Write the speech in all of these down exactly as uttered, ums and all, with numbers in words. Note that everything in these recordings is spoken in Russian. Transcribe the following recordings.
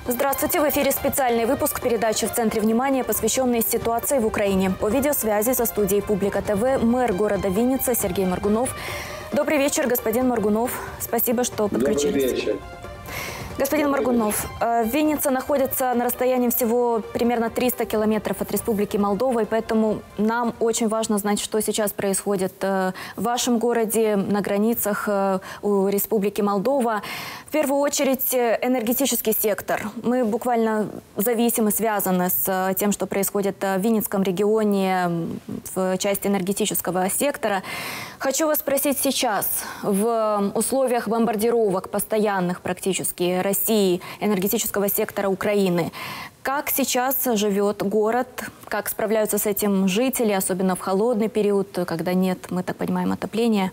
Здравствуйте! В эфире специальный выпуск передачи «В центре внимания», посвященный ситуации в Украине. По видеосвязи со студией «Публика ТВ» мэр города Винница Сергей Моргунов. Добрый вечер, господин Моргунов. Спасибо, что подключились. Добрый вечер. Господин Моргунов, Винница находится на расстоянии всего примерно триста километров от Республики Молдова, и поэтому нам очень важно знать, что сейчас происходит в вашем городе, на границах у Республики Молдова. В первую очередь энергетический сектор. Мы буквально зависимы, связаны с тем, что происходит в Винницком регионе в части энергетического сектора. Хочу вас спросить сейчас, в условиях бомбардировок постоянных практически России, энергетического сектора Украины, как сейчас живет город, как справляются с этим жители, особенно в холодный период, когда нет, мы так понимаем, отопления?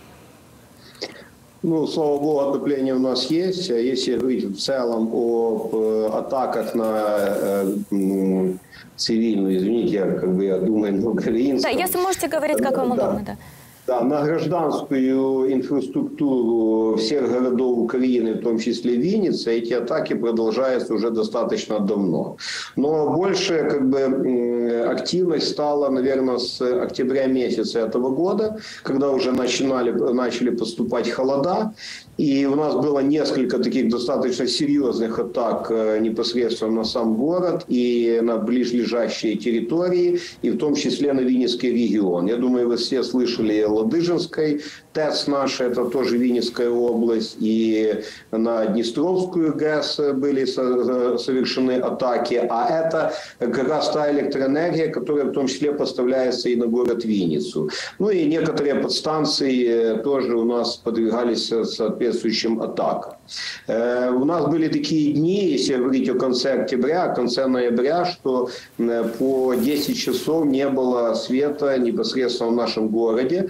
Ну, слава богу, отопление у нас есть. Если говорить в целом об атаках на э, цивильную, извините, я, как бы, я думаю, на украинском. Да, если можете говорить, как вам удобно, да. Да, на гражданскую инфраструктуру всех городов Украины, в том числе Винница, эти атаки продолжаются уже достаточно давно. Но больше как бы активность стала, наверное, с октября месяца этого года, когда уже начинали, начали поступать холода. И у нас было несколько таких достаточно серьезных атак непосредственно на сам город и на ближайшие территории, и в том числе на Винницкий регион. Я думаю, вы все слышали о Ладыжинской ТЭЦ наша, это тоже Винницкая область, и на Днестровскую ГЭС были совершены атаки, а это как раз та электроэнергия, которая в том числе поставляется и на город Винницу. Ну и некоторые подстанции тоже у нас подвергались соответствующим атакам. У нас были такие дни, если говорить о конце октября, конце ноября, что по десять часов не было света непосредственно в нашем городе.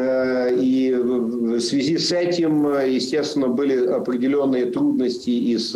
И в связи с этим, естественно, были определенные трудности и с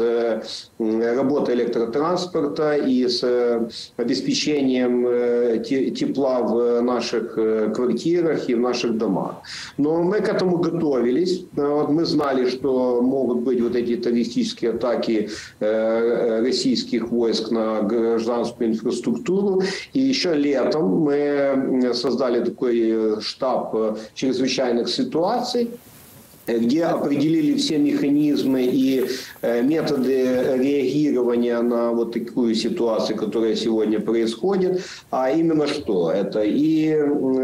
работой электротранспорта, и с обеспечением тепла в наших квартирах и в наших домах. Но мы к этому готовились. Мы знали, что могут быть вот эти террористические атаки российских войск на гражданскую инфраструктуру. И еще летом мы создали такой штаб чрезвычайных ситуаций, где определили все механизмы и методы реагирования на вот такую ситуацию, которая сегодня происходит. А именно что? Это и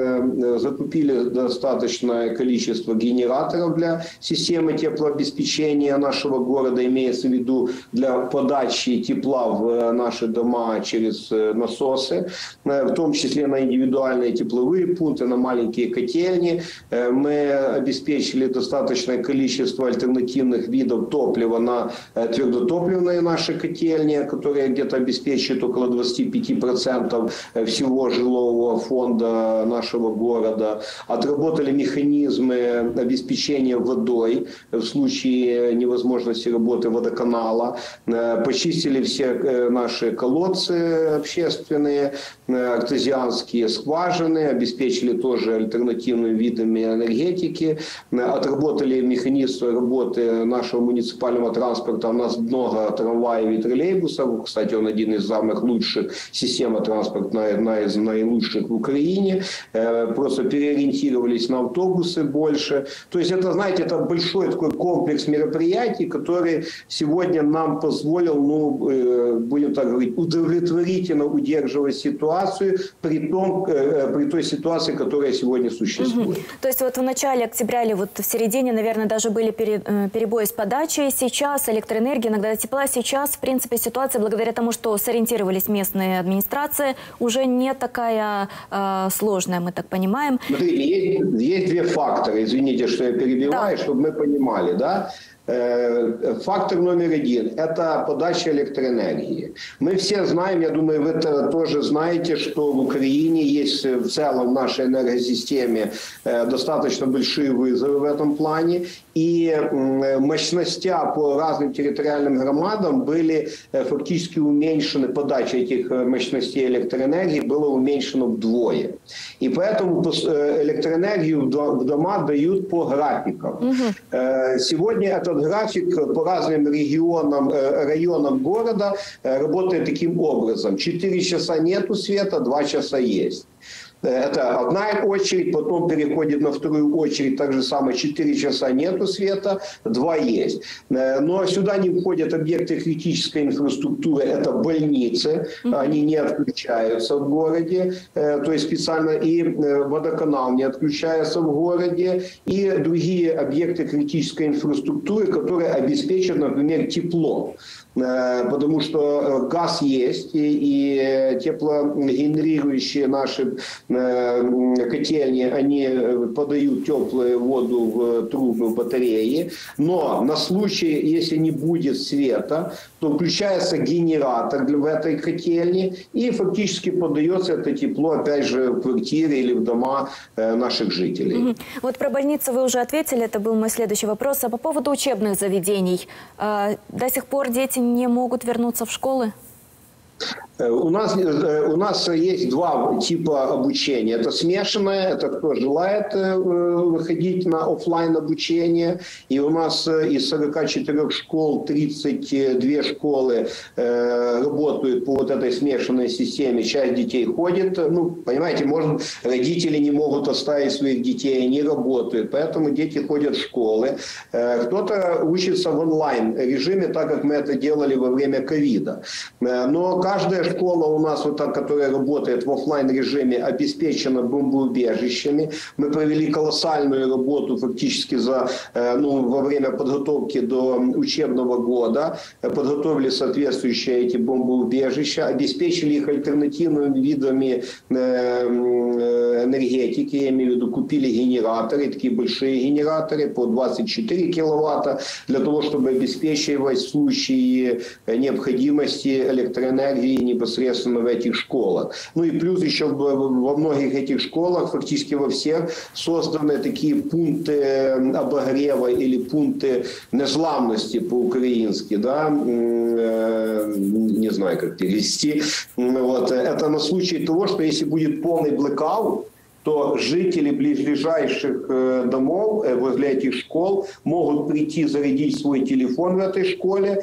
закупили достаточное количество генераторов для системы теплообеспечения нашего города, имеется в виду для подачи тепла в наши дома через насосы, в том числе на индивидуальные тепловые пункты, на маленькие котельни. Мы обеспечили достаточно достаточное количество альтернативных видов топлива на твердотопливные наши котельни, которые где-то обеспечивают около двадцать пять процентов всего жилого фонда нашего города. Отработали механизмы обеспечения водой в случае невозможности работы водоканала. Почистили все наши колодцы общественные, артезианские скважины, обеспечили тоже альтернативными видами энергетики, отработали механизм работы нашего муниципального транспорта. У нас много трамваев и троллейбусов. Кстати, он один из самых лучших систем транспорта, одна из наилучших в Украине. Просто переориентировались на автобусы больше. То есть это, знаете, это большой такой комплекс мероприятий, который сегодня нам позволил, ну, будем так говорить, удовлетворительно удерживать ситуацию при, том, при той ситуации, которая сегодня существует. Угу. То есть вот в начале октября или вот в середине, наверное, даже были перебои с подачей. Сейчас электроэнергия, иногда тепла. Сейчас, в принципе, ситуация, благодаря тому, что сориентировались местные администрации, уже не такая э, сложная, мы так понимаем. Смотрите, есть, есть две фактора, извините, что я перебиваю, да, чтобы мы понимали, да? Фактор номер один – это подача электроэнергии. Мы все знаем, я думаю, вы это тоже знаете, что в Украине есть в целом в нашей энергосистеме достаточно большие вызовы в этом плане. И мощности по разным территориальным громадам были фактически уменьшены, подача этих мощностей электроэнергии была уменьшена вдвое. И поэтому электроэнергию в дома дают по графикам. Угу. Сегодня этот этот график по разным регионам, районам города работает таким образом. четыре часа нету света, два часа есть. Это одна очередь, потом переходит на вторую очередь, так же самое четыре часа нету света, два есть. Но сюда не входят объекты критической инфраструктуры, это больницы, они не отключаются в городе, то есть специально и водоканал не отключается в городе, и другие объекты критической инфраструктуры, которые обеспечат, например, тепло. Потому что газ есть, и, и теплогенерирующие наши котельни, они подают теплую воду в трубы, в батареи. Но на случай, если не будет света, то включается генератор в этой котельне, и фактически подается это тепло, опять же, в квартиры или в дома наших жителей. Угу. Вот про больницы вы уже ответили, это был мой следующий вопрос. А по поводу учебных заведений, до сих пор дети не могут вернуться в школы? У нас, у нас есть два типа обучения. Это смешанное, это кто желает выходить на офлайн обучение. И у нас из сорока четырёх школ тридцать две школы работают по вот этой смешанной системе. Часть детей ходит. Ну, понимаете, может, родители не могут оставить своих детей, они работают. Поэтому дети ходят в школы. Кто-то учится в онлайн режиме, так как мы это делали во время ковида. Но каждая школа у нас, вот та, которая работает в офлайн режиме, обеспечена бомбоубежищами. Мы провели колоссальную работу фактически за, ну, во время подготовки до учебного года. Подготовили соответствующие эти бомбоубежища, обеспечили их альтернативными видами энергетики. Я имею в виду, купили генераторы, такие большие генераторы по двадцать четыре киловатта, для того, чтобы обеспечивать в случае необходимости электроэнергии непосредственно в этих школах. Ну и плюс еще во многих этих школах, фактически во всех, созданы такие пункты обогрева или пункты незламности по-украински, да, не знаю, как перевести. Вот. Это на случай того, что если будет полный блэкаут, то жители ближайших домов возле этих школ могут прийти зарядить свой телефон в этой школе,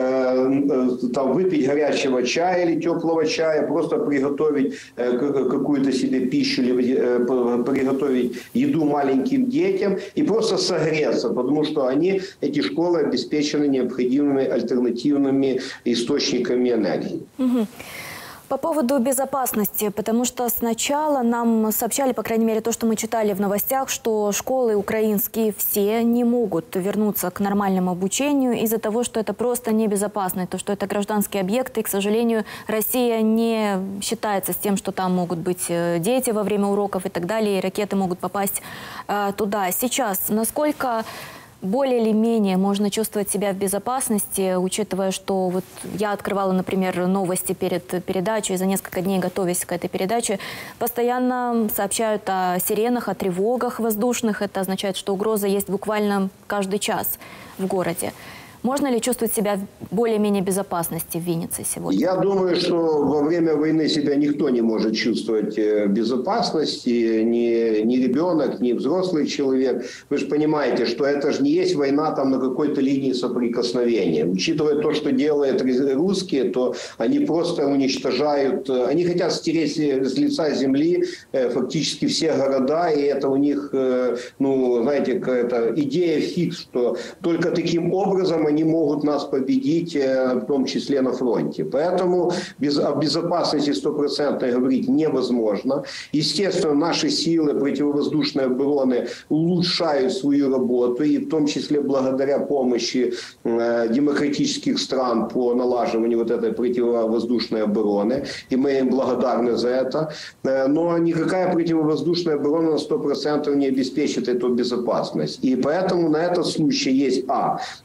там, выпить горячего чая или теплого чая, просто приготовить какую-то себе пищу или приготовить еду маленьким детям и просто согреться, потому что они, эти школы, обеспечены необходимыми альтернативными источниками энергии. Угу. По поводу безопасности, потому что сначала нам сообщали, по крайней мере, то, что мы читали в новостях, что школы украинские все не могут вернуться к нормальному обучению из-за того, что это просто небезопасно, то, что это гражданские объекты. И, к сожалению, Россия не считается с тем, что там могут быть дети во время уроков и так далее, и ракеты могут попасть э, туда. Сейчас, насколько более или менее можно чувствовать себя в безопасности, учитывая, что вот я открывала, например, новости перед передачей, за несколько дней готовясь к этой передаче, постоянно сообщают о сиренах, о тревогах воздушных. Это означает, что угроза есть буквально каждый час в городе. Можно ли чувствовать себя в более-менее безопасности в Виннице сегодня? Я думаю, что во время войны себя никто не может чувствовать в безопасности, ни, ни ребенок, ни взрослый человек. Вы же понимаете, что это же не есть война там на какой-то линии соприкосновения. Учитывая то, что делают русские, то они просто уничтожают, они хотят стереть с лица земли фактически все города, и это у них, ну, знаете, какая-то идея фикс, что только таким образом они могут нас победить, в том числе на фронте. Поэтому без, о безопасности стопроцентной говорить невозможно. Естественно, наши силы противовоздушной обороны улучшают свою работу, и в том числе благодаря помощи э, демократических стран по налаживанию вот этой противовоздушной обороны. И мы им благодарны за это. Э, но никакая противовоздушная оборона на сто процентов не обеспечит эту безопасность. И поэтому на этот случай есть а. Э,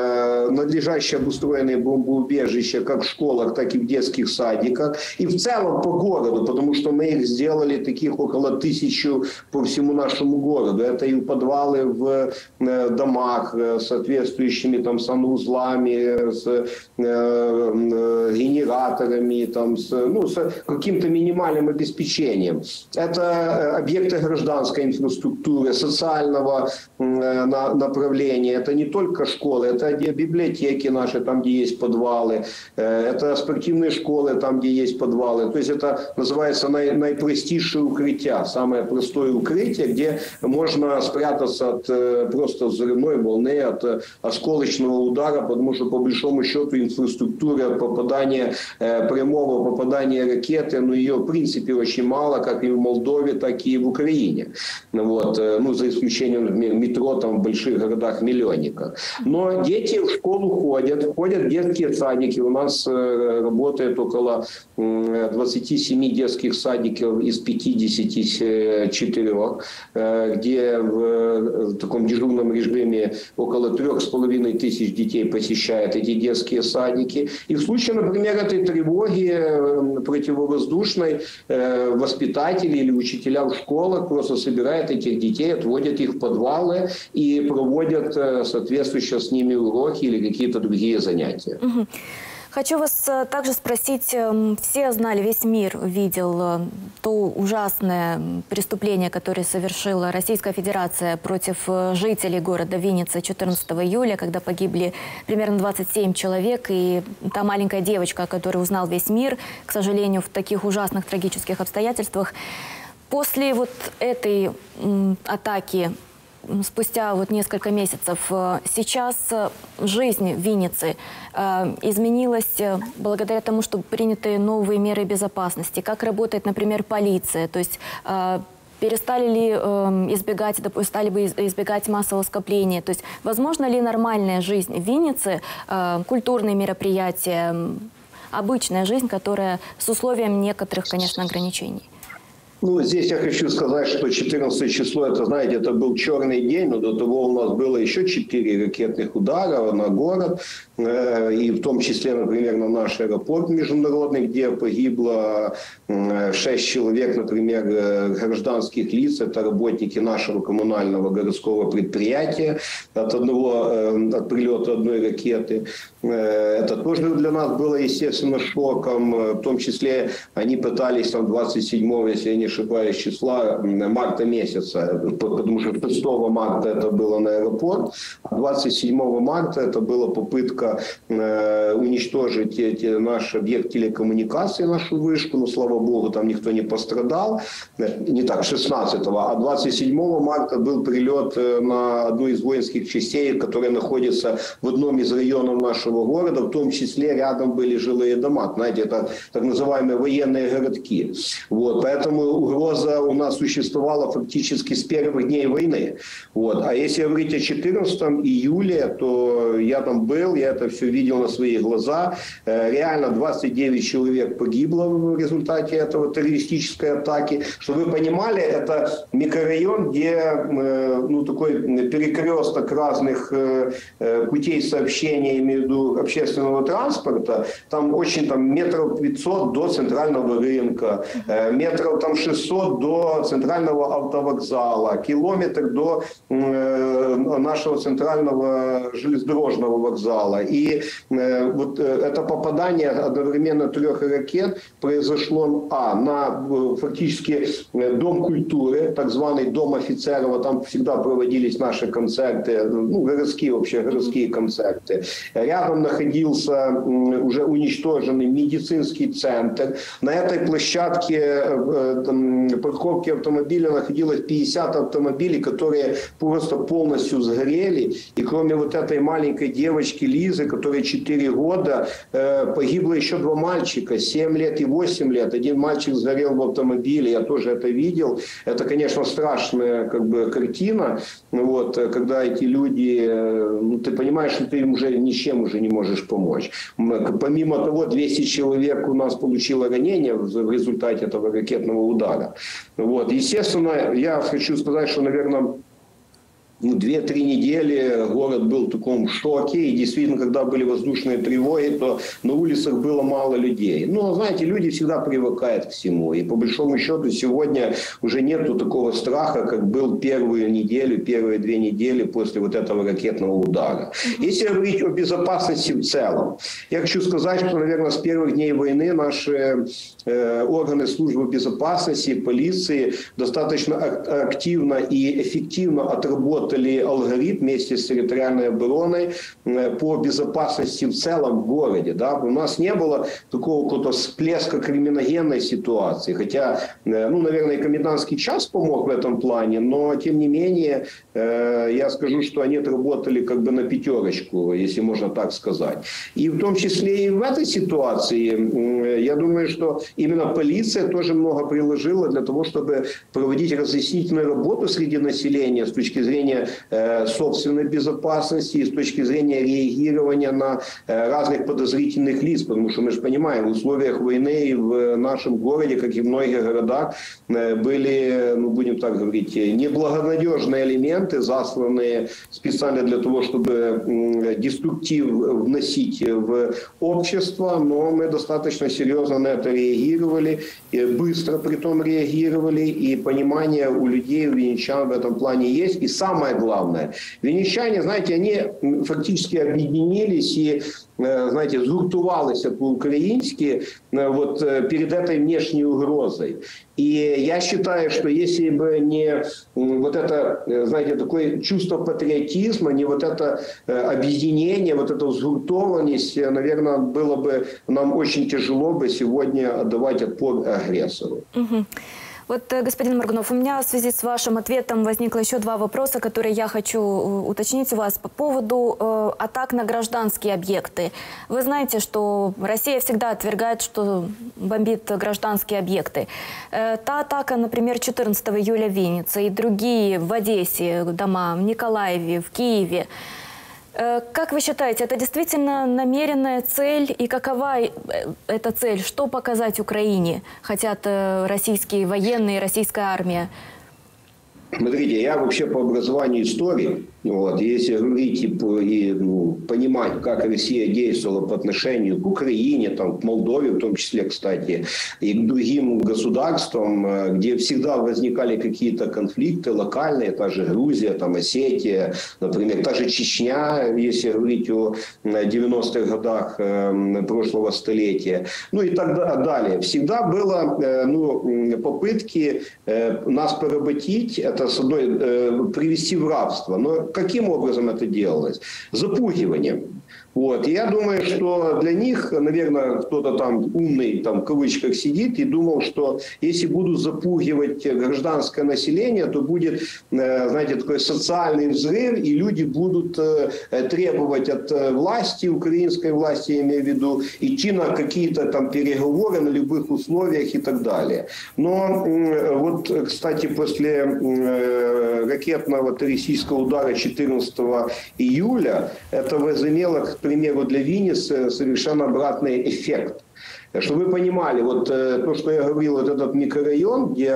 надлежаще обустроенные бомбоубежища как в школах, так и в детских садиках. И в целом по городу, потому что мы их сделали таких около тысячи по всему нашему городу. Это и подвалы в домах с соответствующими там санузлами, с генераторами, там, с, ну, с каким-то минимальным обеспечением. Это объекты гражданской инфраструктуры, социального направления. Это не только школы, это библиотеки наши, там, где есть подвалы. Это спортивные школы, там, где есть подвалы. То есть это называется най, наипростейшее укрытие, самое простое укрытие, где можно спрятаться от просто взрывной волны, от осколочного удара, потому что по большому счету инфраструктура попадания, прямого попадания ракеты, ну ее в принципе очень мало, как и в Молдове, так и в Украине. Вот. Ну, за исключением метро там в больших городах-миллионниках. Но дети в школу ходят, ходят в детские садики. У нас работает около двадцати семи детских садиков из пятидесяти четырёх, где в таком дежурном режиме около трех с половиной тысяч детей посещают эти детские садики. И в случае, например, этой тревоги противовоздушной, воспитатели или учителя в школах просто собирают этих детей, отводят их в подвалы и проводят соответствующие с ними уроки или какие-то другие занятия. Угу. Хочу вас также спросить, все знали, весь мир видел то ужасное преступление, которое совершила Российская Федерация против жителей города Винница четырнадцатого июля, когда погибли примерно двадцать семь человек, и та маленькая девочка, о которой узнал весь мир, к сожалению, в таких ужасных трагических обстоятельствах. После вот этой атаки, спустя вот несколько месяцев, сейчас жизнь в Виннице изменилась благодаря тому, что приняты новые меры безопасности. Как работает, например, полиция? То есть перестали ли избегать, стали бы избегать массового скопления? То есть возможно ли нормальная жизнь в Виннице, культурные мероприятия, обычная жизнь, которая с условием некоторых, конечно, ограничений? Ну, здесь я хочу сказать, что четырнадцатое число, это, знаете, это был черный день, но до того у нас было еще четыре ракетных удара на город, и в том числе, например, на наш аэропорт международный, где погибло шесть человек, например, гражданских лиц, это работники нашего коммунального городского предприятия от одного, от прилета одной ракеты. Это тоже для нас было, естественно, шоком. В том числе они пытались там двадцать седьмого, если я не ошибаюсь, числа марта месяца, потому что шестого марта это было на аэропорт, а двадцать седьмого марта это была попытка э, уничтожить эти, наш объект телекоммуникации, нашу вышку, но, слава богу, там никто не пострадал. Не так, шестнадцатого, а двадцать седьмого марта был прилет на одну из воинских частей, которая находится в одном из районов нашего города, в том числе рядом были жилые дома, знаете, это так называемые военные городки. Вот, поэтому угроза у нас существовала фактически с первых дней войны. Вот. А если говорить о четырнадцатом июля, то я там был, я это все видел на свои глаза. Реально двадцать девять человек погибло в результате этого террористической атаки. Чтобы вы понимали, это микрорайон, где ну, такой перекресток разных путей сообщения, имею в виду общественного транспорта. Там очень там, метров пятьсот до центрального рынка, метров там шестьсот до центрального автовокзала, километр до э, нашего центрального железнодорожного вокзала. И э, вот э, это попадание одновременно трех ракет произошло а, на э, фактически э, Дом культуры, так званый Дом офицеров, там всегда проводились наши концерты, ну, городские вообще, городские концерты. Рядом находился э, уже уничтоженный медицинский центр. На этой площадке э, парковки автомобиля находилось пятьдесят автомобилей, которые просто полностью сгорели. И кроме вот этой маленькой девочки Лизы, которой четыре года, погибло еще два мальчика, семь лет и восемь лет. Один мальчик сгорел в автомобиле, я тоже это видел. Это, конечно, страшная как бы картина, вот, когда эти люди, ну, ты понимаешь, что ты им уже ничем уже не можешь помочь. Помимо того, двести человек у нас получило ранения в результате этого ракетного удара. Вот. Естественно, я хочу сказать, что, наверное, две-три недели город был в таком шоке, и действительно, когда были воздушные тревоги, то на улицах было мало людей. Но, знаете, люди всегда привыкают к всему, и по большому счету сегодня уже нету такого страха, как был первую неделю, первые две недели после вот этого ракетного удара. Если говорить о безопасности в целом, я хочу сказать, что, наверное, с первых дней войны наши э, органы службы безопасности, полиции достаточно активно и эффективно отработали алгоритм вместе с территориальной обороной по безопасности в целом в городе. Да? У нас не было такого какого-то всплеска криминогенной ситуации. Хотя, ну, наверное, комендантский час помог в этом плане, но, тем не менее, я скажу, что они отработали как бы на пятерочку, если можно так сказать. И в том числе и в этой ситуации, я думаю, что именно полиция тоже много приложила для того, чтобы проводить разъяснительную работу среди населения с точки зрения собственной безопасности и с точки зрения реагирования на разных подозрительных лиц. Потому что мы же понимаем, в условиях войны в нашем городе, как и в многих городах, были, ну, будем так говорить, неблагонадежные элементы, засланные специально для того, чтобы деструктив вносить в общество. Но мы достаточно серьезно на это реагировали, и быстро при том реагировали, и понимание у людей, у винничан в этом плане есть. И самое главное, винничане, знаете, они фактически объединились и, знаете, згуртувалися по-украински вот перед этой внешней угрозой. И я считаю, что если бы не вот это, знаете, такое чувство патриотизма, не вот это объединение, вот эта сгуртованность, наверное, было бы нам очень тяжело бы сегодня отдавать отпор агрессору. Угу. Вот, господин Моргунов, у меня в связи с вашим ответом возникло еще два вопроса, которые я хочу уточнить у вас по поводу э, атак на гражданские объекты. Вы знаете, что Россия всегда отвергает, что бомбит гражданские объекты. Э, та атака, например, четырнадцатого июля в Виннице и другие в Одессе дома, в Николаеве, в Киеве. Как вы считаете, это действительно намеренная цель? И какова эта цель? Что показать Украине хотят российские военные, российская армия? Смотрите, я вообще по образованию историк. Вот, если говорить и, и ну, понимать, как Россия действовала по отношению к Украине, там, к Молдове в том числе, кстати, и к другим государствам, где всегда возникали какие-то конфликты локальные, та же Грузия, там, Осетия, например, та же Чечня, если говорить о девяностых годах прошлого столетия, ну и так далее. Всегда было ну, попытки нас поработить, это с одной, привести в рабство. Но каким образом это делалось? Запугиванием. Вот. И я думаю, что для них, наверное, кто-то там умный, там, в кавычках, сидит и думал, что если будут запугивать гражданское население, то будет, знаете, такой социальный взрыв, и люди будут требовать от власти, украинской власти, я имею в виду, идти на какие-то там переговоры на любых условиях и так далее. Но вот, кстати, после ракетного террористического удара четырнадцатого июля это возымело, к примеру, для Винницы совершенно обратный эффект. Чтобы вы понимали, вот то, что я говорил, вот этот микрорайон, где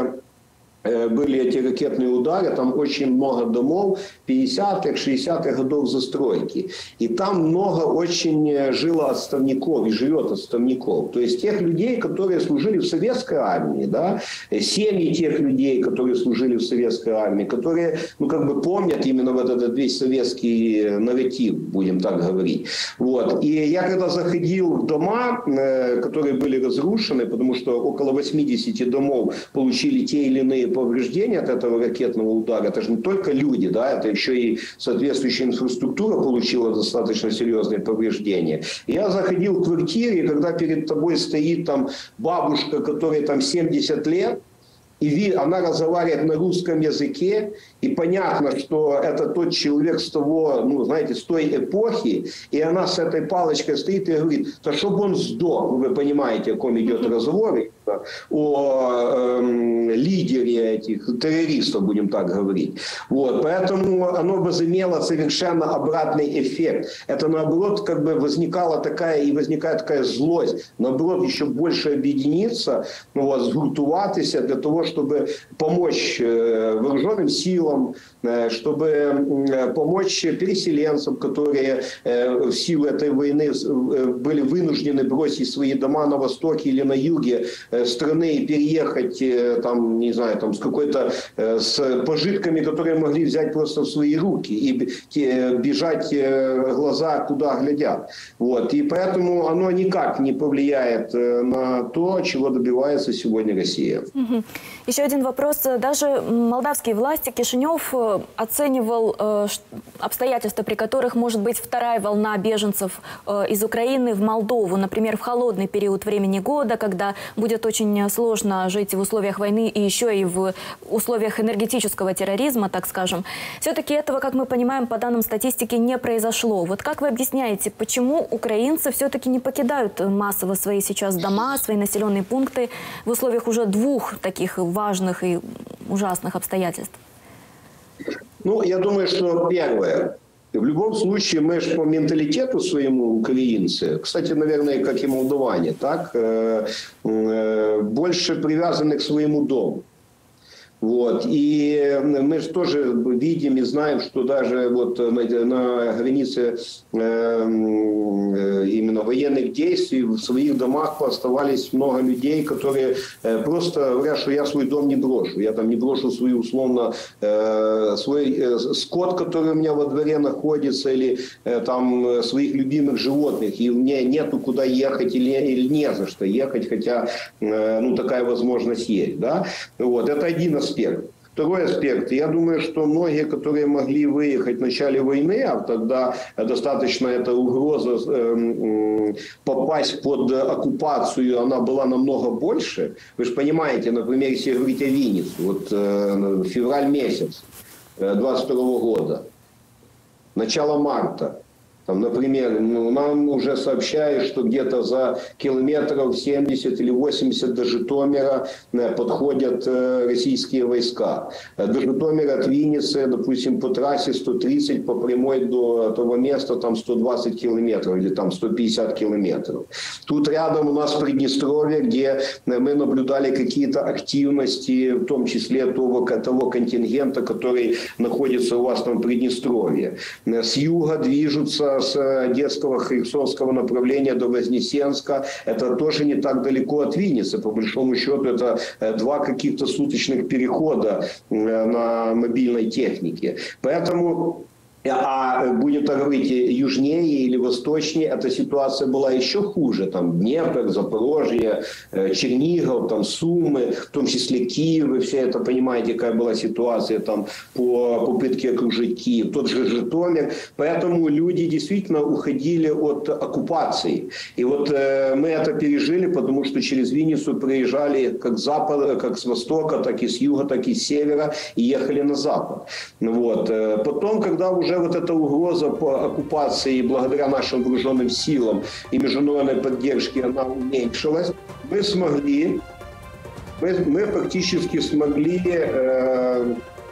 были эти ракетные удары, там очень много домов пятидесятых, шестидесятых годов застройки. И там много очень жило отставников и живет отставников. То есть тех людей, которые служили в советской армии, да, семьи тех людей, которые служили в советской армии, которые, ну, как бы помнят именно вот этот весь советский нарратив, будем так говорить. Вот. И я когда заходил в дома, которые были разрушены, потому что около восьмидесяти домов получили те или иные повреждения от этого ракетного удара. Это же не только люди, да, это еще и соответствующая инфраструктура получила достаточно серьезные повреждения. Я заходил в квартире, и когда перед тобой стоит там бабушка, которой там семьдесят лет, и она разговаривает на русском языке, и понятно, что это тот человек с того, ну, знаете, с той эпохи, и она с этой палочкой стоит и говорит, да чтобы он сдох, вы понимаете, о ком идет разговор. о э, лидере этих террористов, будем так говорить. Вот. Поэтому оно возымело совершенно обратный эффект. Это, наоборот, как бы возникала такая и возникает такая злость. Наоборот, еще больше объединиться, ну, вот, сгуртуватися для того, чтобы помочь э, вооруженным силам, э, чтобы э, помочь переселенцам, которые э, в силу этой войны э, были вынуждены бросить свои дома на востоке или на юге э, страны и переехать, э, там, не знаю, там, с какой-то, э, с пожитками, которые могли взять просто в свои руки и э, бежать э, глаза, куда глядят. Вот. И поэтому оно никак не повлияет э, на то, чего добивается сегодня Россия. Угу. Еще один вопрос. Даже молдавские власти, Кишинев оценивал э, обстоятельства, при которых может быть вторая волна беженцев э, из Украины в Молдову. Например, в холодный период времени года, когда будет очень сложно жить в условиях войны и еще и в условиях энергетического терроризма, так скажем. Все-таки этого, как мы понимаем, по данным статистики, не произошло. Вот как вы объясняете, почему украинцы все-таки не покидают массово свои сейчас дома, свои населенные пункты в условиях уже двух таких важных и ужасных обстоятельств? Ну, я думаю, что первое. В любом случае, мы же по менталитету своему украинцы, кстати, наверное, как и молдаване, так, э, э, больше привязаны к своему дому. Вот. И мы же тоже видим и знаем, что даже вот на, на границе э, именно военных действий в своих домах оставались много людей, которые э, просто говорят, что я свой дом не брошу. Я там не брошу свой, условно, э, свой э, скот, который у меня во дворе находится, или э, там своих любимых животных. И мне нету куда ехать или, или не за что ехать, хотя э, ну, такая возможность есть. Да? Вот. Это один аспект. Второй аспект. Я думаю, что многие, которые могли выехать в начале войны, а тогда достаточно эта угроза э, попасть под оккупацию, она была намного больше. Вы же понимаете, например, если говорить о Виннице, вот э, февраль месяц двадцать второго года, начало марта. Там, например, ну, нам уже сообщают, что где-то за километров семьдесят или восемьдесят до Житомира подходят российские войска. До Житомира от Винницы, допустим, по трассе сто тридцать, по прямой до того места там сто двадцать километров или там сто пятьдесят километров. Тут рядом у нас Приднестровье, где мы наблюдали какие-то активности, в том числе того, того контингента, который находится у вас там в Приднестровье. С юга движутся с Одесского, Херсонского направления до Вознесенска. Это тоже не так далеко от Винницы. По большому счету, это два каких-то суточных перехода на мобильной технике. Поэтому... А будем так говорить, южнее или восточнее, эта ситуация была еще хуже. Там Днепр, Запорожье, Чернигов, там Сумы, в том числе Киев. Вы все это понимаете, какая была ситуация там по попытке окружить Киев. Тот же Житомир. Поэтому люди действительно уходили от оккупации. И вот э, мы это пережили, потому что через Винницу приезжали как с запада, как с востока, так и с юга, так и с севера и ехали на запад. Вот. Потом, когда уже вот эта угроза по оккупации благодаря нашим вооруженным силам и международной поддержке она уменьшилась, мы смогли, мы, мы фактически смогли э,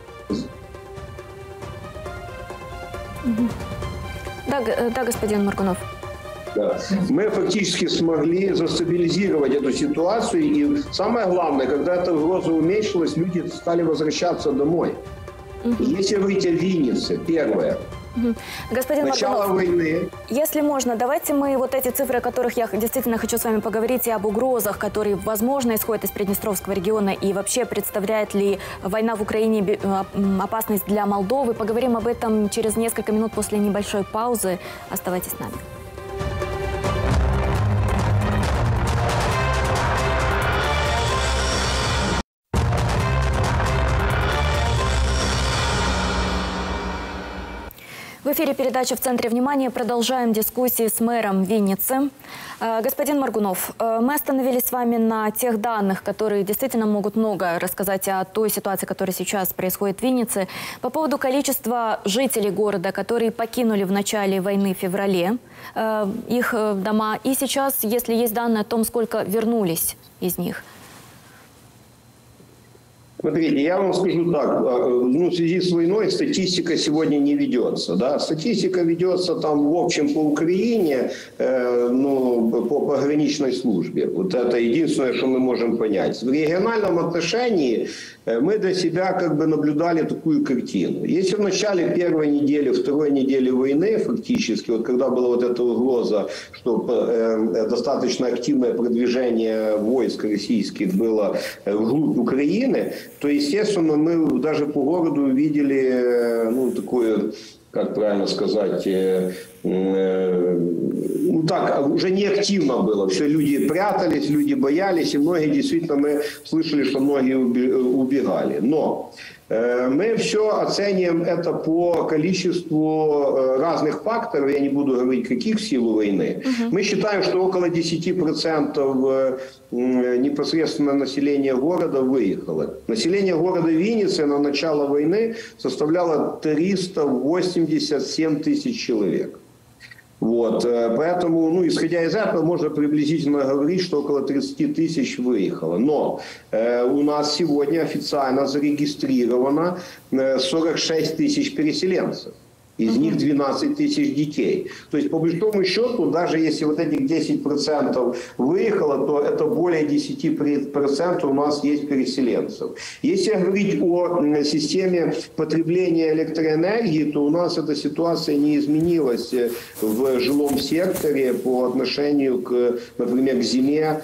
да, да, господин Моргунов. Да. Мы фактически смогли застабилизировать эту ситуацию. И самое главное, когда эта угроза уменьшилась, люди стали возвращаться домой. Угу. Если говорить о Виннице, первое. Угу. Господин Начало Моргунов, войны. Если можно, давайте мы вот эти цифры, о которых я действительно хочу с вами поговорить, и об угрозах, которые, возможно, исходят из Приднестровского региона, и вообще представляет ли война в Украине опасность для Молдовы. Поговорим об этом через несколько минут после небольшой паузы. Оставайтесь с нами. В эфире передача «В центре внимания». Продолжаем дискуссии с мэром Винницы. Господин Моргунов, мы остановились с вами на тех данных, которые действительно могут много рассказать о той ситуации, которая сейчас происходит в Виннице. По поводу количества жителей города, которые покинули в начале войны в феврале их дома. И сейчас, если есть данные о том, сколько вернулись из них. Смотрите, я вам скажу так, ну, в связи с войной статистика сегодня не ведется, да, статистика ведется там в общем по Украине, э, ну, по пограничной службе, вот это единственное, что мы можем понять. В региональном отношении мы для себя как бы наблюдали такую картину. Если в начале первой недели, второй недели войны фактически, вот когда была вот эта угроза, что э, достаточно активное продвижение войск российских было вглубь Украины, то, естественно, мы даже по городу увидели, ну, такое, как правильно сказать, э, э, ну так, уже не активно было. Все, люди прятались, люди боялись, и многие, действительно, мы слышали, что многие убегали. Но э, мы все оцениваем это по количеству разных факторов, я не буду говорить, каких в силу войны. Угу. Мы считаем, что около десяти процентов непосредственно население города выехало. Население города Винницы на начало войны составляло триста восемьдесят семь тысяч человек. Вот. Поэтому, ну, исходя из этого, можно приблизительно говорить, что около тридцати тысяч выехало. Но э, у нас сегодня официально зарегистрировано сорок шесть тысяч переселенцев. Из них двенадцать тысяч детей. То есть, по большому счету, даже если вот этих десять процентов выехало, то это более десяти процентов у нас есть переселенцев. Если говорить о системе потребления электроэнергии, то у нас эта ситуация не изменилась в жилом секторе по отношению, к, например, к зиме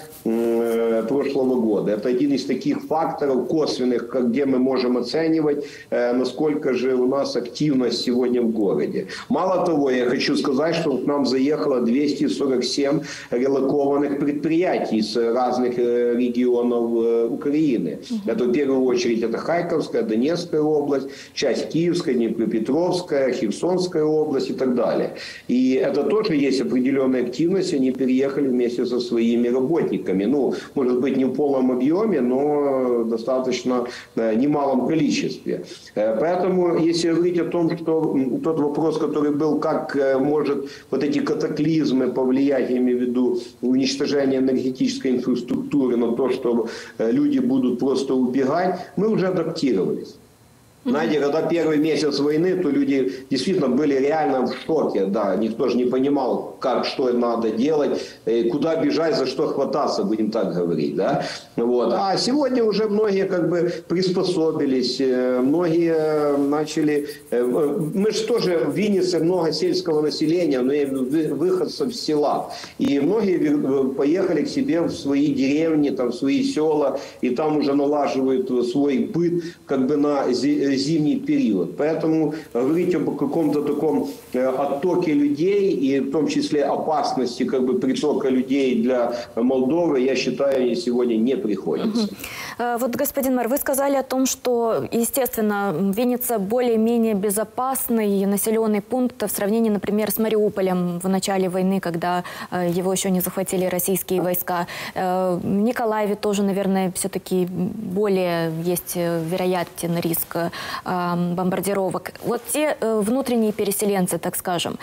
прошлого года. Это один из таких факторов косвенных, где мы можем оценивать, насколько же у нас активность сегодня в городе. городе. Мало того, я хочу сказать, что к нам заехало двести сорок семь релокованных предприятий с разных регионов Украины. Это в первую очередь это Харьковская, Донецкая область, часть Киевская, Днепропетровская, Херсонская область и так далее. И это тоже есть определенная активность, они переехали вместе со своими работниками. Ну, может быть, не в полном объеме, но достаточно немалом количестве. Поэтому, если говорить о том, что тот вопрос, который был, как может вот эти катаклизмы повлиять, я имею в виду уничтожение энергетической инфраструктуры на то, что люди будут просто убегать, мы уже адаптировались. Знаете, когда первый месяц войны, то люди действительно были реально в шоке, да, никто же не понимал, как, что надо делать, куда бежать, за что хвататься, будем так говорить, да, вот. А сегодня уже многие как бы приспособились, многие начали, мы же тоже в Виннице много сельского населения, но выходцев с села, и многие поехали к себе в свои деревни, там, в свои села, и там уже налаживают свой быт, как бы на зимний период. Поэтому говорить об каком-то таком оттоке людей и в том числе опасности как бы притока людей для Молдовы, я считаю, сегодня не приходится. Угу. Вот, господин мэр, вы сказали о том, что, естественно, Винница более-менее безопасный населенный пункт в сравнении, например, с Мариуполем в начале войны, когда его еще не захватили российские войска. В Николаеве тоже, наверное, все-таки более есть вероятен риск бомбардировок. Вот те внутренние переселенцы, так скажем,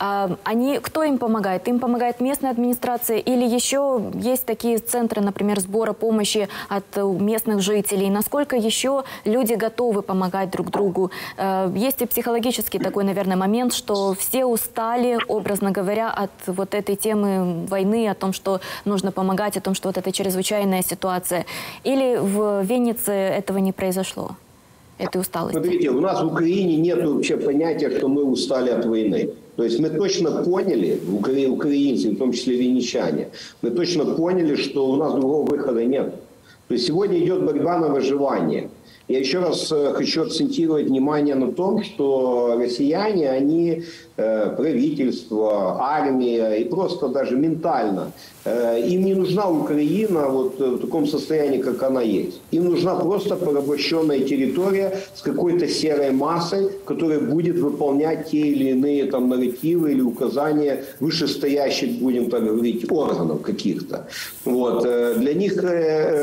они, кто им помогает? Им помогает местная администрация или еще есть такие центры, например, сбора помощи от местных жителей? Насколько еще люди готовы помогать друг другу? Есть и психологический такой, наверное, момент, что все устали, образно говоря, от вот этой темы войны, о том, что нужно помогать, о том, что вот это чрезвычайная ситуация. Или в Виннице этого не произошло? Этой усталости? Смотрите, у нас в Украине нет вообще понятия, что мы устали от войны. То есть мы точно поняли, украинцы, в том числе винничане, мы точно поняли, что у нас другого выхода нет. То есть сегодня идет борьба на выживание. Я еще раз хочу акцентировать внимание на том, что россияне, они, правительство, армия и просто даже ментально, им не нужна Украина вот в таком состоянии, как она есть. Им нужна просто порабощенная территория с какой-то серой массой, которая будет выполнять те или иные там нарративы или указания вышестоящих, будем так говорить, органов каких-то. Вот. Для них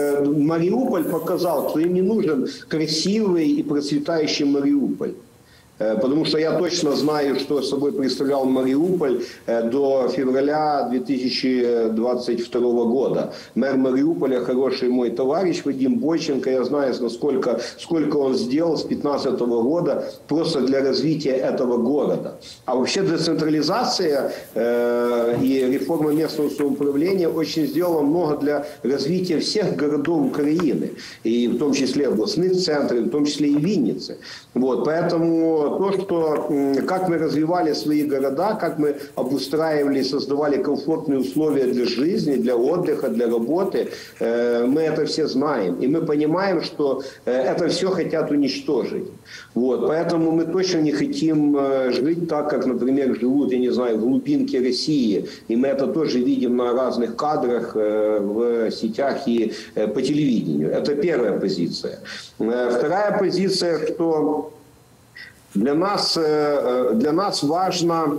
Мариуполь показал, что им не нужен красивый и процветающий Мариуполь. Потому что я точно знаю, что собой представлял Мариуполь до февраля две тысячи двадцать второго года. Мэр Мариуполя, хороший мой товарищ Вадим Бойченко, я знаю, насколько, сколько он сделал с две тысячи пятнадцатого года просто для развития этого города. А вообще децентрализация э, и реформа местного самоуправления очень сделала много для развития всех городов Украины, и в том числе областных центров, в том числе и Винницы. Вот, поэтому то, что, как мы развивали свои города, как мы обустраивали, создавали комфортные условия для жизни, для отдыха, для работы, мы это все знаем. И мы понимаем, что это все хотят уничтожить. Вот, поэтому мы точно не хотим жить так, как, например, живут, я не знаю, в глубинке России. И мы это тоже видим на разных кадрах в сетях и по телевидению. Это первая позиция. Вторая позиция, что Для нас, для нас важно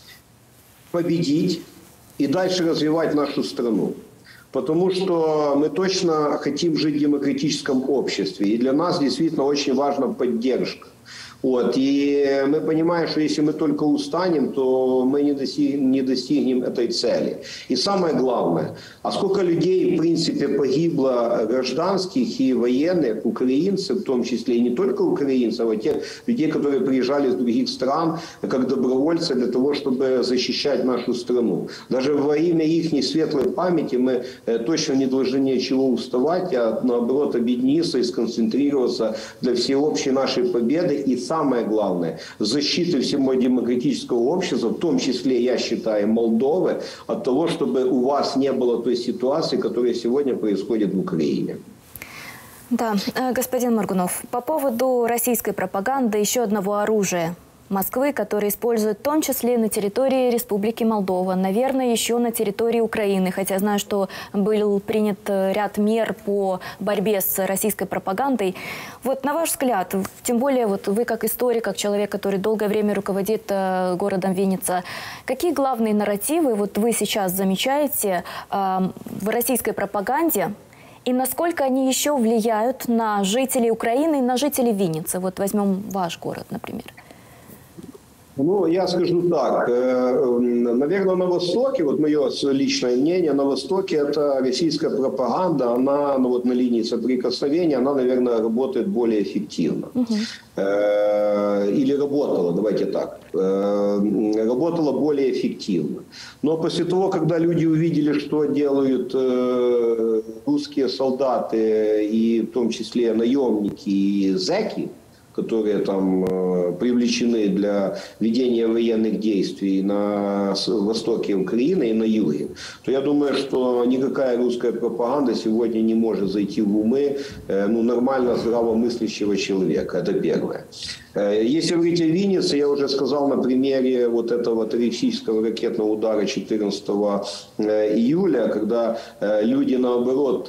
победить и дальше развивать нашу страну. Потому что мы точно хотим жить в демократическом обществе. И для нас действительно очень важна поддержка. Вот. И мы понимаем, что если мы только устанем, то мы не достигнем, не достигнем этой цели. И самое главное, а сколько людей, в принципе, погибло гражданских и военных, украинцев, в том числе и не только украинцев, а тех людей, которые приезжали из других стран, как добровольцы для того, чтобы защищать нашу страну. Даже во имя их светлой памяти мы точно не должны ничего уставать, а наоборот объединиться и сконцентрироваться для всеобщей нашей победы. И самое главное, защиты всего демократического общества, в том числе, я считаю, Молдовы, от того, чтобы у вас не было той ситуации, которая сегодня происходит в Украине. Да, господин Моргунов, по поводу российской пропаганды, еще одного оружия Москвы, которое используют в том числе на территории Республики Молдова, наверное, еще на территории Украины, хотя знаю, что был принят ряд мер по борьбе с российской пропагандой. Вот на ваш взгляд, тем более вот вы как историк, как человек, который долгое время руководит э, городом Винница, какие главные нарративы вот вы сейчас замечаете э, в российской пропаганде? И насколько они еще влияют на жителей Украины и на жителей Винницы? Вот возьмем ваш город, например. Ну, я скажу так, наверное, на Востоке, вот мое личное мнение, на Востоке это российская пропаганда, она ну, вот на линии соприкосновения, она, наверное, работает более эффективно. Угу. Или работала, давайте так, работала более эффективно. Но после того, когда люди увидели, что делают русские солдаты, и в том числе наемники и зэки, которые там э, привлечены для ведения военных действий на востоке Украины и на юге, то я думаю, что никакая русская пропаганда сегодня не может зайти в умы э, ну, нормально здравомыслящего человека. Это первое. Если говорить о Виннице, я уже сказал на примере вот этого террористического ракетного удара четырнадцатого июля, когда люди, наоборот,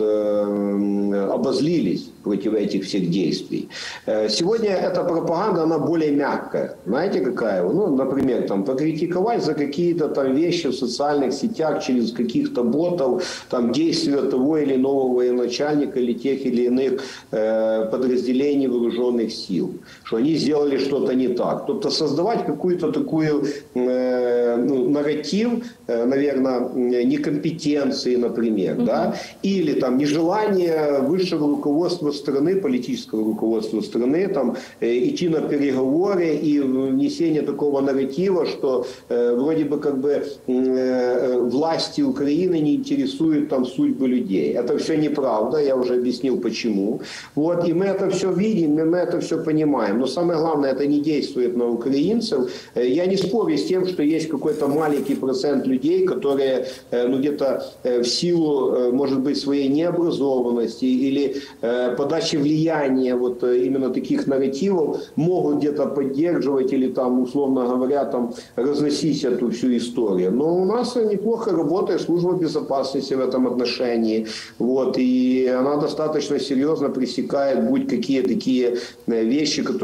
обозлились против этих всех действий. Сегодня эта пропаганда, она более мягкая. Знаете, какая? Ну, например, там, покритиковать за какие-то там вещи в социальных сетях через каких-то ботов, там, действия того или иного военачальника или тех или иных э, подразделений вооруженных сил. Что они сделали что-то не так. Тобто создавать какую-то такую э, ну, нарратив, э, наверное, некомпетенции, например, mm-hmm. да, или там нежелание высшего руководства страны, политического руководства страны, там, э, идти на переговоры и внесение такого нарратива, что э, вроде бы как бы э, власти Украины не интересуют там судьбы людей. Это все неправда, я уже объяснил почему. Вот, и мы это все видим, мы это все понимаем. Но самое главное, это не действует на украинцев. Я не спорю с тем, что есть какой-то маленький процент людей, которые ну, где-то в силу, может быть, своей необразованности или подачи влияния вот именно таких нарративов могут где-то поддерживать или там, условно говоря, там, разносить эту всю историю. Но у нас неплохо работает служба безопасности в этом отношении. Вот, и она достаточно серьезно пресекает будь какие такие вещи, которые касаются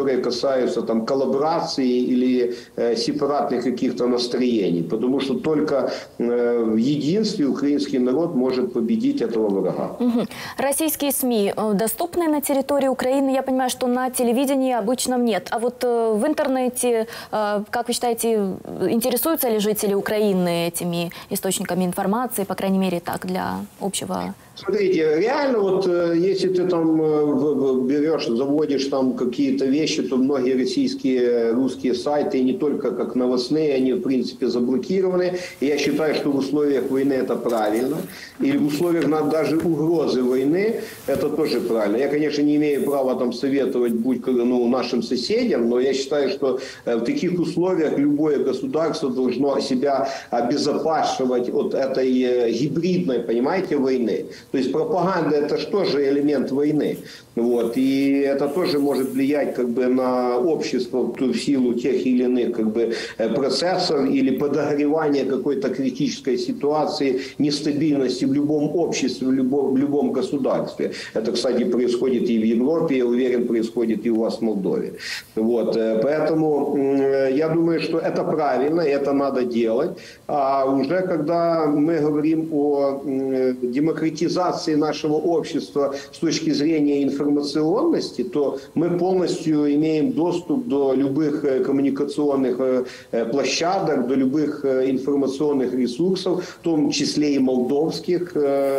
касаются там коллаборации или э, сепаратных каких-то настроений, потому что только э, в единстве украинский народ может победить этого врага. Угу. Российские СМИ доступны на территории Украины? Я понимаю, что на телевидении обычно нет. А вот э, в интернете, э, как вы считаете, интересуются ли жители Украины этими источниками информации, по крайней мере, так, для общего... Смотрите, реально вот если ты там берешь, заводишь там какие-то вещи, то многие российские, русские сайты, не только как новостные, они в принципе заблокированы. И я считаю, что в условиях войны это правильно. И в условиях даже угрозы войны это тоже правильно. Я, конечно, не имею права там советовать будь ну, нашим соседям, но я считаю, что в таких условиях любое государство должно себя обезопасивать от этой гибридной, понимаете, войны. То есть пропаганда – это же тоже элемент войны. Вот. И это тоже может влиять как бы, на общество в силу тех или иных как бы, процессов или подогревания какой-то критической ситуации, нестабильности в любом обществе, в любом, в любом государстве. Это, кстати, происходит и в Европе, я уверен, происходит и у вас в Молдове. Вот. Поэтому я думаю, что это правильно, это надо делать. А уже когда мы говорим о демократизации нашего общества с точки зрения информационности, то мы полностью имеем доступ до любых коммуникационных площадок, до любых информационных ресурсов, в том числе и молдовских.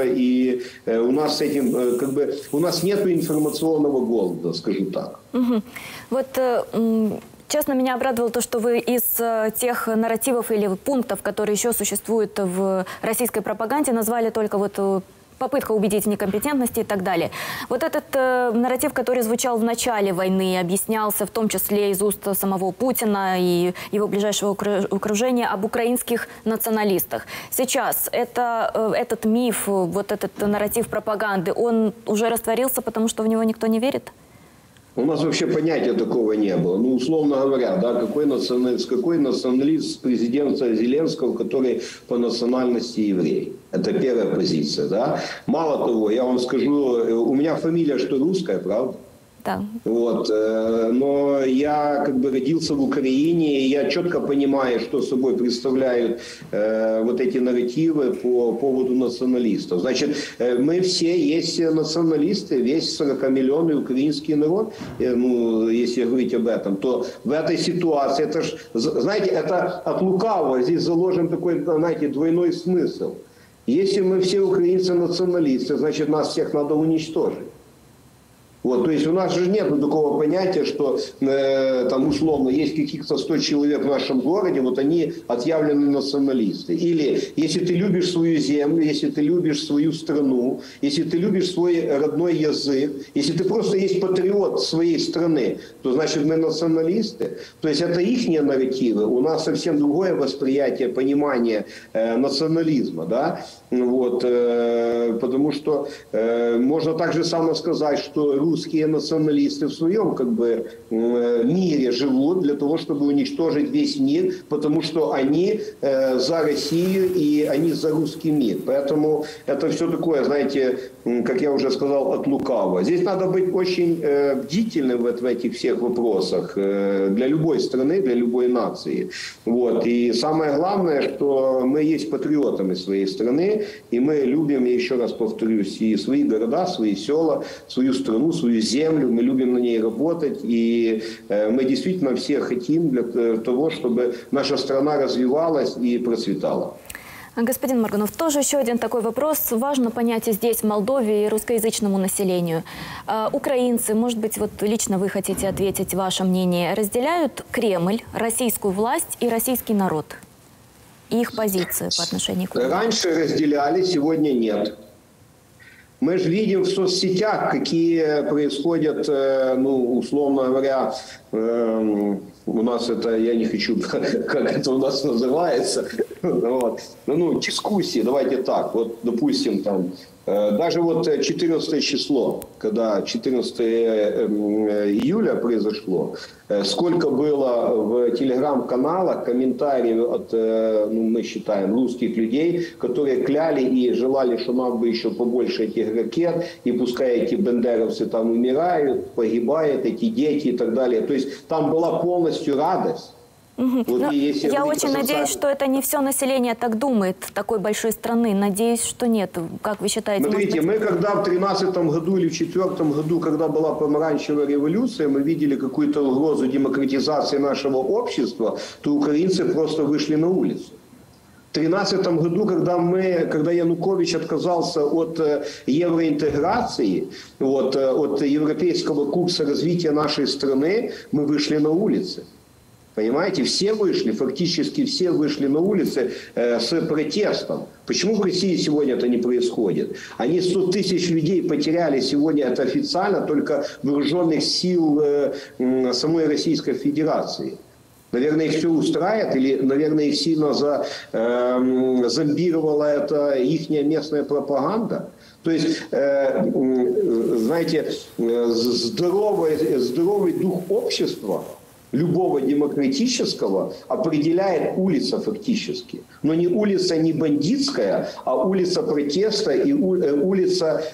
И у нас с этим, как бы, у нас нет информационного голода, скажу так. Угу. Вот... Честно, меня обрадовало то, что вы из тех нарративов или пунктов, которые еще существуют в российской пропаганде, назвали только вот попытка убедить в некомпетентности и так далее. Вот этот э, нарратив, который звучал в начале войны, объяснялся в том числе из уст самого Путина и его ближайшего окружения об украинских националистах. Сейчас это, э, этот миф, вот этот нарратив пропаганды, он уже растворился, потому что в него никто не верит? У нас вообще понятия такого не было. Ну, условно говоря, да, какой националист, какой националист президента Зеленского, который по национальности еврей. Это первая позиция, да. Мало того, я вам скажу, у меня фамилия что русская, правда? Да. Вот, но я как бы родился в Украине, и я четко понимаю, что собой представляют э, вот эти нарративы по поводу националистов. Значит, мы все есть националисты, весь сорокамиллионный украинский народ, ну, если говорить об этом, то в этой ситуации, это ж, знаете, это от лукавого, здесь заложен такой, знаете, двойной смысл. Если мы все украинцы националисты, значит, нас всех надо уничтожить. Вот, то есть у нас же нет такого понятия, что э, там условно есть каких-то сто человек в нашем городе, вот они отъявленные националисты. Или если ты любишь свою землю, если ты любишь свою страну, если ты любишь свой родной язык, если ты просто есть патриот своей страны, то значит мы националисты. То есть это их нарративы. У нас совсем другое восприятие, понимание э, национализма, да? Вот, э, потому что э, можно также само сказать, что русские националисты в своем как бы, э, мире живут для того, чтобы уничтожить весь мир, потому что они э, за Россию и они за русский мир. Поэтому это все такое, знаете, как я уже сказал, от лукавого. Здесь надо быть очень э, бдительным в, в этих всех вопросах э, для любой страны, для любой нации. Вот. И самое главное, что мы есть патриотами своей страны, и мы любим, я еще раз повторюсь, и свои города, свои села, свою страну, свою землю, мы любим на ней работать, и э, мы действительно все хотим для того, чтобы наша страна развивалась и процветала. Господин Моргунов, тоже еще один такой вопрос. Важно понять и здесь, в Молдове, и русскоязычному населению. А, украинцы, может быть, вот лично вы хотите ответить, ваше мнение, разделяют Кремль, российскую власть и российский народ? И их позиции по отношению к... Раньше разделяли, сегодня нет. Мы же видим в соцсетях, какие происходят, ну, условно говоря, э, у нас это, я не хочу, как это у нас называется, вот, ну, дискуссии, давайте так, вот, допустим, там, Даже вот четырнадцатое число, когда четырнадцатое июля произошло, сколько было в телеграм-каналах комментариев от, ну, мы считаем, русских людей, которые кляли и желали, что нам бы еще побольше этих ракет, и пускай эти бендеровцы там умирают, погибают, эти дети и так далее. То есть там была полностью радость. Угу. Вот я очень надеюсь, социальным... что это не все население так думает такой большой страны. Надеюсь, что нет. Как вы считаете? Смотрите, быть... мы когда в тринадцатом году или в четвертом году, когда была помаранчевая революция, мы видели какую-то угрозу демократизации нашего общества, то украинцы просто вышли на улицу. В тринадцатом году, когда, мы, когда Янукович отказался от евроинтеграции, от, от европейского курса развития нашей страны, мы вышли на улицы. Понимаете, все вышли, фактически все вышли на улицы э, с протестом. Почему в России сегодня это не происходит? Они сто тысяч людей потеряли сегодня, это официально, только вооруженных сил э, э, самой Российской Федерации. Наверное, их все устраивает, или, наверное, их сильно за, э, зомбировала это ихняя местная пропаганда. То есть, э, знаете, здоровый, здоровый дух общества, любого демократического, определяет улица фактически. Но не улица не бандитская, а улица протеста и улица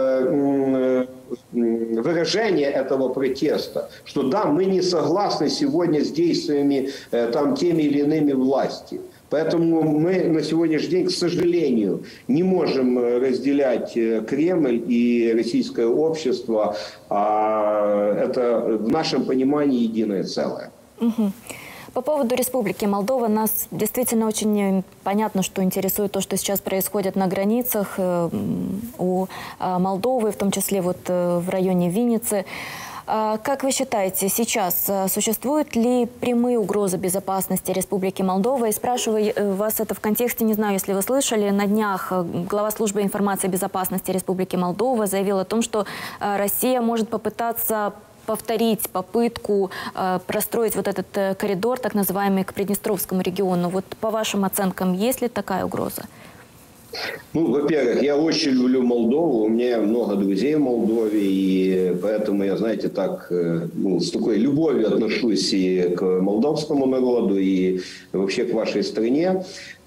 э, выражения этого протеста. Что да, мы не согласны сегодня с действиями э, там, теми или иными власти. Поэтому мы на сегодняшний день, к сожалению, не можем разделять Кремль и российское общество, а это в нашем понимании единое целое. Угу. По поводу Республики Молдова, нас действительно очень понятно, что интересует то, что сейчас происходит на границах у Молдовы, в том числе вот в районе Винницы. Как вы считаете, сейчас существуют ли прямые угрозы безопасности Республики Молдова? И спрашиваю вас это в контексте, не знаю, если вы слышали, на днях глава службы информации и безопасности Республики Молдова заявил о том, что Россия может попытаться повторить попытку э, простроить вот этот коридор, так называемый, к Приднестровскому региону. Вот по вашим оценкам, есть ли такая угроза? Ну, во-первых, я очень люблю Молдову, у меня много друзей в Молдове, и поэтому я, знаете, так, ну, с такой любовью отношусь и к молдавскому народу, и вообще к вашей стране.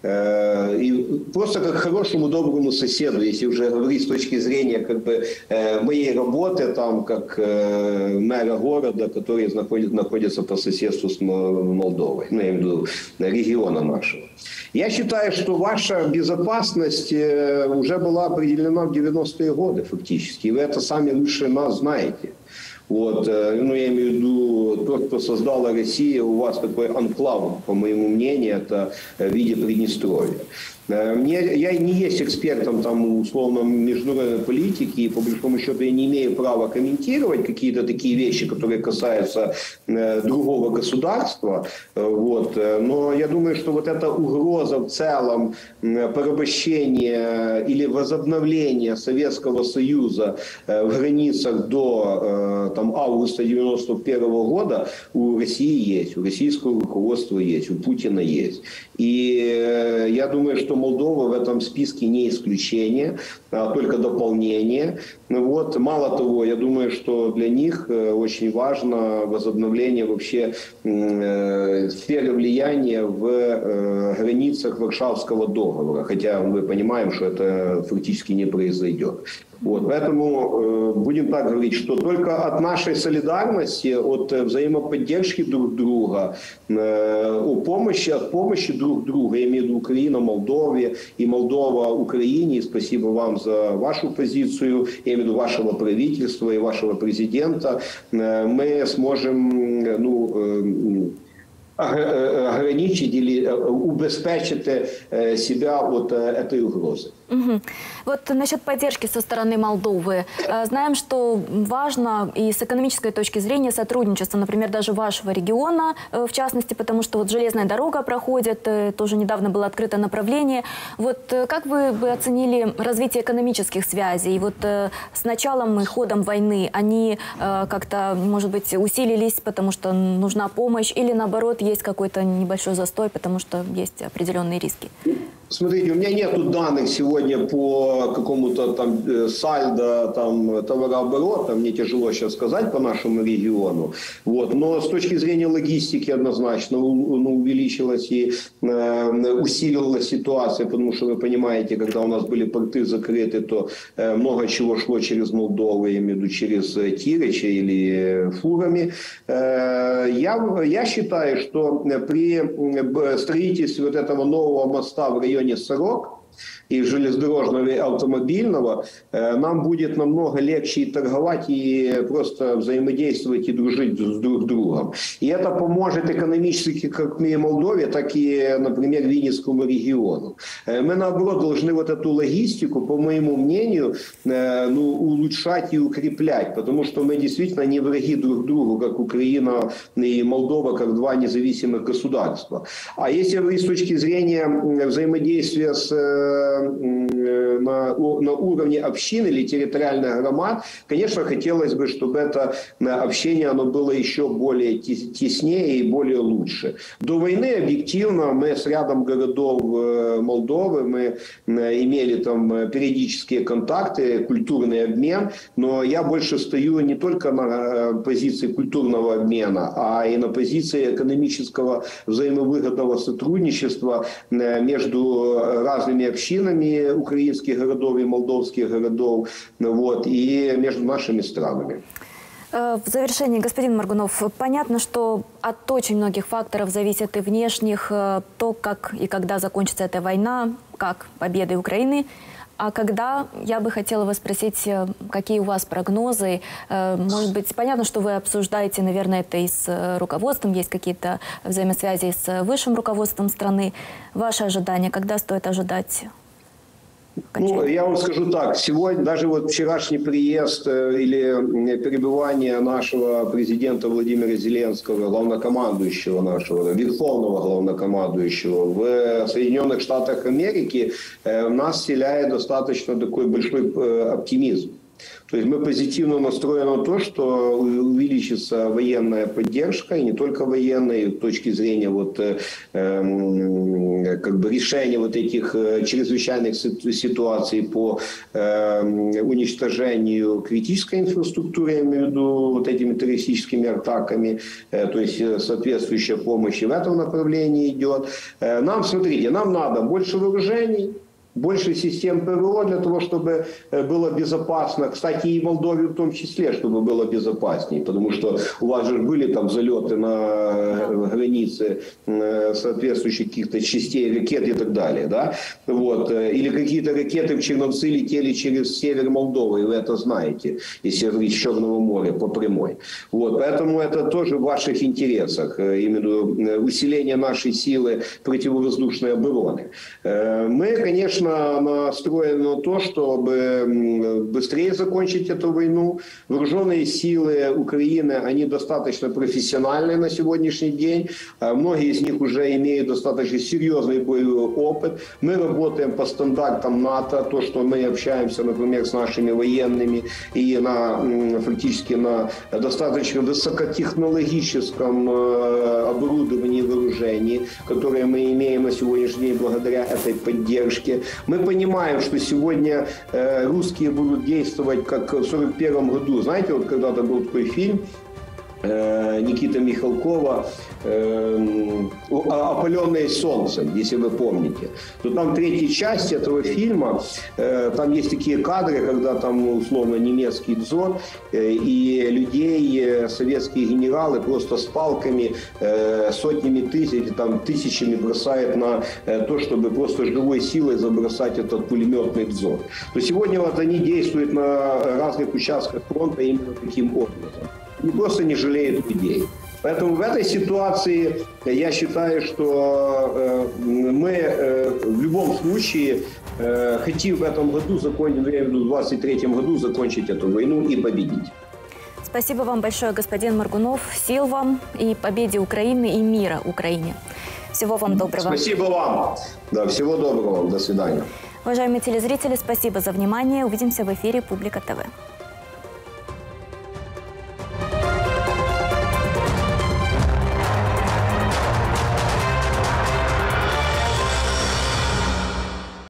И просто как к хорошему, доброму соседу, если уже говорить с точки зрения как бы моей работы, там, как мэра города, который находится по соседству с Молдовой, ну, я имею в виду региона нашего. Я считаю, что ваша безопасность уже была определена в девяностые годы фактически, и вы это сами лучше нас знаете. Вот, ну, я имею в виду, тот, кто создала Россия, у вас такой анклав, по моему мнению, это в виде Приднестровья. Мне, я не есть экспертом там, условно, международной политики, и по большому счету я не имею права комментировать какие-то такие вещи, которые касаются э, другого государства. Вот. Но я думаю, что вот эта угроза в целом э, порабощения или возобновления Советского Союза э, в границах до э, там, августа девяносто первого года у России есть, у российского руководства есть, у Путина есть. И э, я думаю, что Молдова в этом списке не исключение, а только дополнение. Вот. Мало того, я думаю, что для них очень важно возобновление вообще э, сферы влияния в э, границах Варшавского договора. Хотя мы понимаем, что это фактически не произойдет. Вот. Поэтому э, будем так говорить, что только от нашей солидарности, от взаимоподдержки друг друга, э, о помощи, от помощи друг друга, я имею в виду Украина, Молдове и Молдова Украине, и спасибо вам за вашу позицию, я имею в виду вашего правительства и вашего президента, э, мы сможем, ну, э, ограничить или убезпечить себя от этой угрозы. Угу. Вот насчет поддержки со стороны Молдовы. Знаем, что важно и с экономической точки зрения сотрудничество, например, даже вашего региона, в частности, потому что вот железная дорога проходит, тоже недавно было открыто направление. Вот как вы бы оценили развитие экономических связей? И вот с началом и ходом войны они как-то, может быть, усилились, потому что нужна помощь, или наоборот, есть какой-то небольшой застой, потому что есть определенные риски? Смотрите, у меня нету данных сегодня по какому-то там сальдо, там, товарооборота, мне тяжело сейчас сказать по нашему региону. Вот. Но с точки зрения логистики однозначно ну, увеличилась и э, усилилась ситуация, потому что вы понимаете, когда у нас были порты закрыты, то э, много чего шло через Молдову, я имею в виду через Тирича или фурами. Э, я, я считаю, что при строительстве вот этого нового моста в районе Сорок и железнодорожного и автомобильного, нам будет намного легче и торговать, и просто взаимодействовать, и дружить с друг другом. И это поможет экономически как и Молдове, так и, например, Винницкому региону. Мы, наоборот, должны вот эту логистику, по моему мнению, ну, улучшать и укреплять, потому что мы действительно не враги друг другу, как Украина и Молдова, как два независимых государства. А если вы с точки зрения взаимодействия с На, на уровне общин или территориальных громад, конечно, хотелось бы, чтобы это общение оно было еще более теснее и более лучше. До войны объективно мы с рядом городов Молдовы, мы имели там периодические контакты, культурный обмен, но я больше стою не только на позиции культурного обмена, а и на позиции экономического взаимовыгодного сотрудничества между разными общинами украинских городов и молдовских городов, вот, и между нашими странами. В завершении, господин Моргунов, понятно, что от очень многих факторов зависит и внешних, то, как и когда закончится эта война, как победы Украины. А когда, я бы хотела вас спросить, какие у вас прогнозы? Может быть, понятно, что вы обсуждаете, наверное, это и с руководством, есть какие-то взаимосвязи с высшим руководством страны. Ваши ожидания, когда стоит ожидать? Ну, я вам скажу так, сегодня даже вот вчерашний приезд или перебывание нашего президента Владимира Зеленского, главнокомандующего нашего, верховного главнокомандующего в Соединенных Штатах Америки нас вселяет достаточно такой большой оптимизм. То есть мы позитивно настроены на то, что увеличится военная поддержка, и не только военная, с точки зрения вот, э, э, как бы решения вот этих чрезвычайных ситуаций по э, уничтожению критической инфраструктуры, я имею в виду вот этими террористическими атаками, э, то есть соответствующая помощь в этом направлении идет. Э, нам, смотрите, нам надо больше вооружений, больше систем ПВО для того, чтобы было безопасно. Кстати, и в Молдове в том числе, чтобы было безопаснее. Потому что у вас же были там залеты на границе соответствующих каких-то частей ракет и так далее. Да? Вот. Или какие-то ракеты в Черновцы летели через север Молдовы, и вы это знаете, если из Черного моря по прямой. Вот. Поэтому это тоже в ваших интересах. Именно усиление нашей силы противовоздушной обороны. Мы, конечно, настроены на то, чтобы быстрее закончить эту войну. Вооруженные силы Украины, они достаточно профессиональные на сегодняшний день. Многие из них уже имеют достаточно серьезный боевой опыт. Мы работаем по стандартам НАТО, то, что мы общаемся, например, с нашими военными и на, фактически на достаточно высокотехнологическом оборудовании и вооружении, которое мы имеем на сегодняшний день благодаря этой поддержке. Мы понимаем, что сегодня э, русские будут действовать как в сорок первом году. Знаете, вот когда-то был такой фильм э, Никиты Михалкова э, «Опаленные солнцем», если вы помните. То там третья часть этого фильма, э, там есть такие кадры, когда там условно немецкий дозор э, и людей, э, советские генералы просто с палками, э, сотнями тысяч, там, тысячами бросают на э, то, чтобы просто живой силой забросать этот пулеметный дозор. То сегодня вот они действуют на разных участках фронта именно таким образом. Они просто не жалеют людей. Поэтому в этой ситуации я считаю, что э, мы э, в любом случае э, хотим в этом году закончить, в две тысячи двадцать третьем году закончить эту войну и победить. Спасибо вам большое, господин Моргунов. Сил вам и победе Украины, и мира Украине. Всего вам доброго. Спасибо вам. Да, всего доброго. До свидания. Уважаемые телезрители, спасибо за внимание. Увидимся в эфире Публика ТВ.